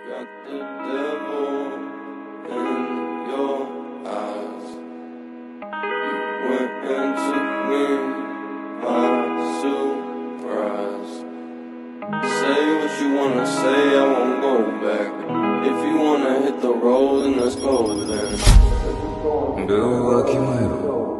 Got the devil in your eyes. You went and took me by surprise. Say what you wanna say, I won't go back. If you wanna hit the road, then let's go then. Был Лаки Мэйл.